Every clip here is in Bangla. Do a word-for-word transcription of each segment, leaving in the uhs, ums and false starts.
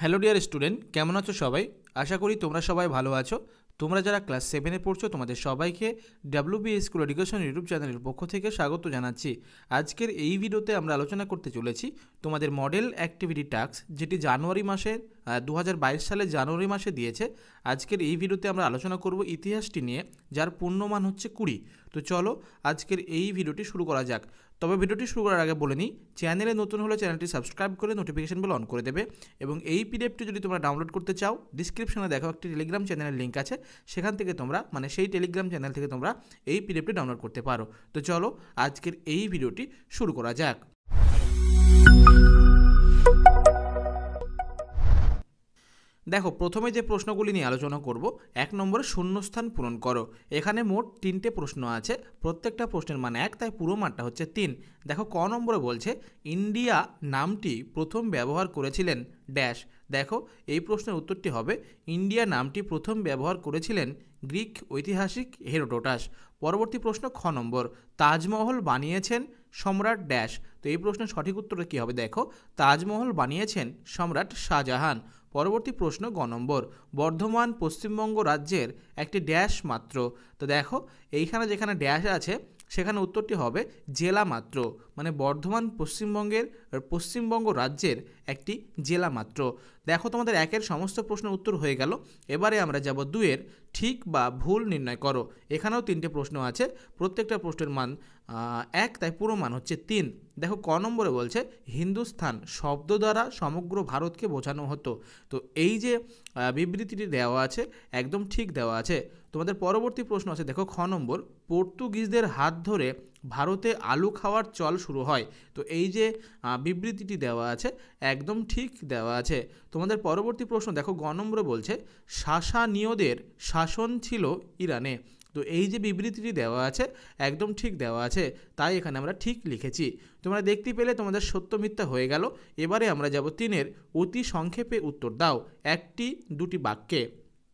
হ্যালো ডিয়ার স্টুডেন্ট, কেমন আছো সবাই? আশা করি তোমরা সবাই ভালো আছো। তোমরা যারা ক্লাস সেভেনে পড়ছো তোমাদের সবাইকে ডাব্লিউবি স্কুল এডুকেশন ইউটিউব চ্যানেলের পক্ষ থেকে স্বাগত জানাচ্ছি। আজকের এই ভিডিওতে আমরা আলোচনা করতে চলেছি তোমাদের মডেল অ্যাক্টিভিটি টাস্ক, যেটি জানুয়ারি মাসে দু হাজার বাইশ সালের জানুয়ারি মাসে দিয়েছে। আজকের এই ভিডিওতে আমরা আলোচনা করব ইতিহাসটি নিয়ে, যার পূর্ণমান হচ্ছে কুড়ি। তো চলো আজকের এই ভিডিওটি শুরু করা যাক। তবে ভিডিওটি শুরু করার আগে বলে নিই, চ্যানেলে নতুন হলে চ্যানেলটি সাবস্ক্রাইব করে নোটিফিকেশন বেল অন করে দেবে। এবং এই পিডিএফটি যদি তোমরা ডাউনলোড করতে চাও, ডিসক্রিপশনে দেখো একটি টেলিগ্রাম চ্যানেলের লিঙ্ক আছে, সেখান থেকে তোমরা মানে সেই টেলিগ্রাম চ্যানেল থেকে তোমরা এই পিডিএফটি ডাউনলোড করতে পারো। তো চলো আজকের এই ভিডিওটি শুরু করা যাক। দেখো, প্রথমে যে প্রশ্নগুলি নিয়ে আলোচনা করব, এক নম্বরে শূন্যস্থান পূরণ করো। এখানে মোট তিনটে প্রশ্ন আছে, প্রত্যেকটা প্রশ্নের মান এক, তাই পুরো মানটা হচ্ছে তিন। দেখো ক নম্বরে বলছে ইন্ডিয়া নামটি প্রথম ব্যবহার করেছিলেন ড্যাশ। দেখো এই প্রশ্নের উত্তরটি হবে ইন্ডিয়া নামটি প্রথম ব্যবহার করেছিলেন গ্রিক ঐতিহাসিক হেরোডোটাস। পরবর্তী প্রশ্ন খ নম্বর, তাজমহল বানিয়েছেন সম্রাট ড্যাশ। তো এই প্রশ্নের সঠিক উত্তরটা কী হবে? দেখো তাজমহল বানিয়েছেন সম্রাট শাহজাহান। পরবর্তী প্রশ্ন গ নম্বর, বর্ধমান পশ্চিমবঙ্গ রাজ্যের একটি ড্যাশ মাত্র। তো দেখো এইখানে যেখানে ড্যাশ আছে সেখানে উত্তরটি হবে জেলা মাত্র, মানে বর্ধমান পশ্চিমবঙ্গের পশ্চিমবঙ্গ রাজ্যের একটি জেলা মাত্র। দেখো তোমাদের একের সমস্ত প্রশ্নের উত্তর হয়ে গেল। এবারে আমরা যাব দুয়ের, ঠিক বা ভুল নির্ণয় করো। এখানেও তিনটে প্রশ্ন আছে, প্রত্যেকটা প্রশ্নের মান এক, তাই পুরো মান হচ্ছে তিন। দেখো ক নম্বরে বলছে হিন্দুস্থান শব্দ দ্বারা সমগ্র ভারতকে বোঝানো হতো। তো এই যে বিবৃতিটি দেওয়া আছে একদম ঠিক দেওয়া আছে। তোমাদের পরবর্তী প্রশ্ন আছে, দেখো খ নম্বর, পর্তুগিজদের হাত ধরে ভারতে আলু খাওয়ার চল শুরু হয়। তো এই যে বিবৃতিটি দেওয়া আছে একদম ঠিক দেওয়া আছে। তোমাদের পরবর্তী প্রশ্ন দেখো গ নম্বরে বলছে সাসানীয়দের শাসন ছিল ইরানে। তো এই যে বিবৃতিটি দেওয়া আছে একদম ঠিক দেওয়া আছে, তাই এখানে আমরা ঠিক লিখেছি। তোমরা দেখতে পেলে তোমাদের সত্য মিথ্যা হয়ে গেল। এবারে আমরা যাব তিনের, অতি সংক্ষেপে উত্তর দাও একটি দুটি বাক্যে।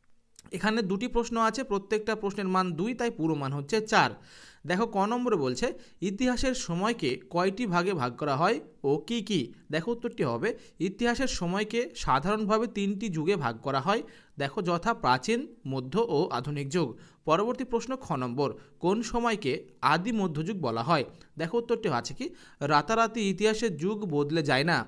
এখানে দুটি প্রশ্ন আছে, প্রত্যেকটা প্রশ্নের মান দুই, তাই পুরো মান হচ্ছে চার। দেখো ক নম্বরে বলছে ইতিহাসের সময়কে কয়টি ভাগে ভাগ করা হয় ও কি কি। দেখো উত্তরটি হবে ইতিহাসের সময়কে সাধারণভাবে তিনটি যুগে ভাগ করা হয়। দেখো যথা প্রাচীন, মধ্য ও আধুনিক যুগ। পরবর্তী প্রশ্ন খ নম্বর, কোন সময়কে আদি মধ্যযুগ বলা হয়। দেখো উত্তরটি আছে কি রাতারাতি ইতিহাসের যুগ বদলে যায় না।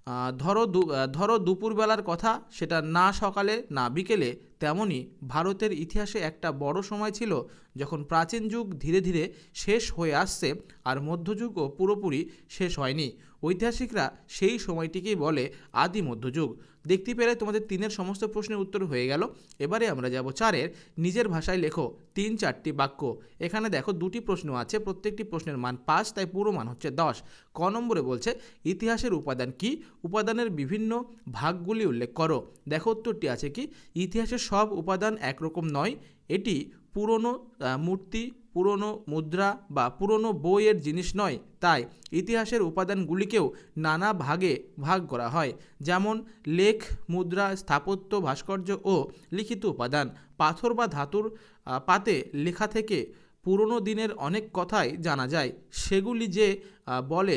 ধরো ধরো দুপুরবেলার কথা, সেটা না সকালে না বিকেলে। তেমনই ভারতের ইতিহাসে একটা বড় সময় ছিল যখন প্রাচীন যুগ ধীরে ধীরে শেষ হয়ে আসছে আর মধ্যযুগও পুরোপুরি শেষ হয়নি। ঐতিহাসিকরা সেই সময়টিকেই বলে আদি মধ্যযুগ। দেখতে পেলে তোমাদের তিনের সমস্ত প্রশ্নের উত্তর হয়ে গেল। এবারে আমরা যাব চারের, নিজের ভাষায় লেখো তিন চারটি বাক্য। এখানে দেখো দুটি প্রশ্ন আছে, প্রত্যেকটি প্রশ্নের মান পাঁচ, তাই পুরো মান হচ্ছে দশ। ক নম্বরে বলছে ইতিহাসের উপাদান কি, উপাদানের বিভিন্ন ভাগগুলি উল্লেখ করো। দেখো উত্তরটি আছে কি ইতিহাসের সব উপাদান একরকম নয়। এটি পুরনো মূর্তি, পুরনো মুদ্রা বা পুরনো বইয়ের জিনিস নয়, তাই ইতিহাসের উপাদানগুলিকেও নানা ভাগে ভাগ করা হয়। যেমন লেখ, মুদ্রা, স্থাপত্য, ভাস্কর্য ও লিখিত উপাদান। পাথর বা ধাতুর পাতে লেখা থেকে পুরনো দিনের অনেক কথাই জানা যায়, সেগুলি যে বলে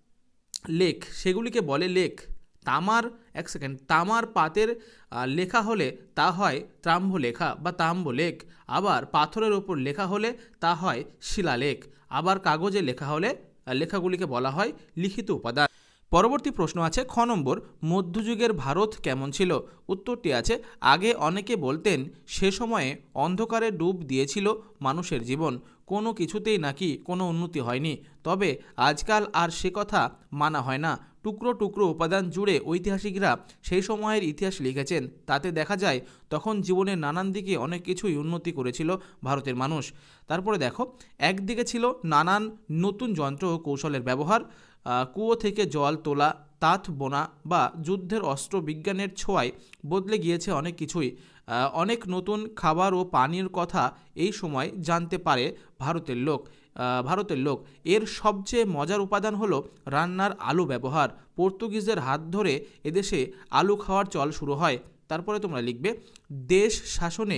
লেখ সেগুলিকে বলে লেখ। তামার এক সেকেন্ড তামার পাতের লেখা হলে তা হয় তাম্র লেখা বা তাম্র লেখ। আবার পাথরের ওপর লেখা হলে তা হয় শিলালেখ। আবার কাগজে লেখা হলে লেখাগুলিকে বলা হয় লিখিত উপাদান। পরবর্তী প্রশ্ন আছে খ নম্বর, মধ্যযুগের ভারত কেমন ছিল। উত্তরটি আছে আগে অনেকে বলতেন সে সময়ে অন্ধকারে ডুব দিয়েছিল মানুষের জীবন, কোনো কিছুতেই নাকি কোনো উন্নতি হয়নি। তবে আজকাল আর সে কথা মানা হয় না। টুকরো টুকরো উপাদান জুড়ে ঐতিহাসিকরা সেই সময়ের ইতিহাস লিখেছেন, তাতে দেখা যায় তখন জীবনের নানান দিকে অনেক কিছুই উন্নতি করেছিল ভারতের মানুষ। তারপরে দেখো একদিকে ছিল নানান নতুন যন্ত্র ও কৌশলের ব্যবহার, কুয়ো থেকে জল তোলা, তাঁত বোনা বা যুদ্ধের অস্ত্র বিজ্ঞানের ছোঁয়ায় বদলে গিয়েছে অনেক কিছুই। অনেক নতুন খাবার ও পানীয়র কথা এই সময় জানতে পারে ভারতের লোক ভারতের লোক এর সবচেয়ে মজার উপাদান হলো রান্নার আলু ব্যবহার। পর্তুগিজদের হাত ধরে এদেশে আলু খাওয়ার চল শুরু হয়। তারপরে তোমরা লিখবে দেশ শাসনে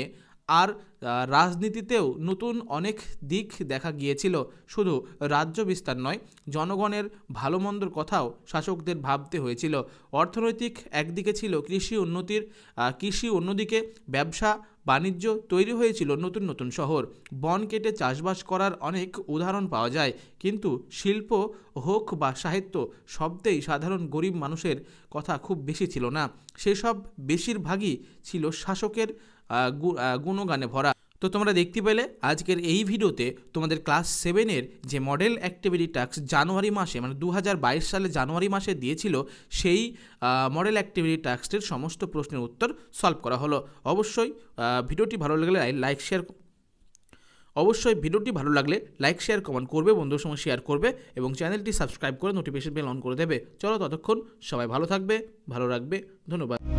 আর রাজনীতিতেও নতুন অনেক দিক দেখা গিয়েছিল। শুধু রাজ্য বিস্তার নয়, জনগণের ভালো মন্দর কথাও শাসকদের ভাবতে হয়েছিল। অর্থনৈতিক একদিকে ছিল কৃষি উন্নতির কৃষি অন্যদিকে ব্যবসা বাণিজ্য, তৈরি হয়েছিল নতুন নতুন শহর। বন কেটে চাষবাস করার অনেক উদাহরণ পাওয়া যায়। কিন্তু শিল্প হোক বা সাহিত্য, শব্দেই সাধারণ গরিব মানুষের কথা খুব বেশি ছিল না। সেসব বেশিরভাগই ছিল শাসকের গুণগানে ভরা। তো তোমরা দেখতে পেলে আজকের এই ভিডিওতে তোমাদের ক্লাস সেভেনের যে মডেল অ্যাক্টিভিটি টাস্ক জানুয়ারি মাসে মানে দু হাজার বাইশ সালে জানুয়ারি মাসে দিয়েছিল, সেই মডেল অ্যাক্টিভিটি টাস্কের সমস্ত প্রশ্নের উত্তর সলভ করা হলো। অবশ্যই ভিডিওটি ভালো লাগলে লাইক শেয়ার অবশ্যই ভিডিওটি ভালো লাগলে লাইক শেয়ার কমেন্ট করবে, বন্ধুদের সঙ্গে শেয়ার করবে এবং চ্যানেলটি সাবস্ক্রাইব করে নোটিফিকেশন বেল অন করে দেবে। চলো ততক্ষণ সবাই ভালো থাকবে, ভালো রাখবে। ধন্যবাদ।